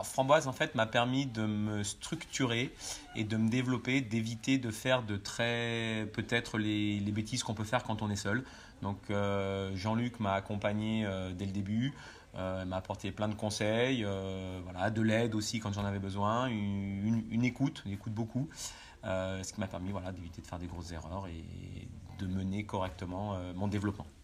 Alors, Framboise, en fait, m'a permis de me structurer et de me développer, d'éviter de faire peut-être les bêtises qu'on peut faire quand on est seul. Donc, Jean-Luc m'a accompagné dès le début, m'a apporté plein de conseils, voilà, de l'aide aussi quand j'en avais besoin, une écoute beaucoup, ce qui m'a permis voilà, d'éviter de faire des grosses erreurs et de mener correctement mon développement.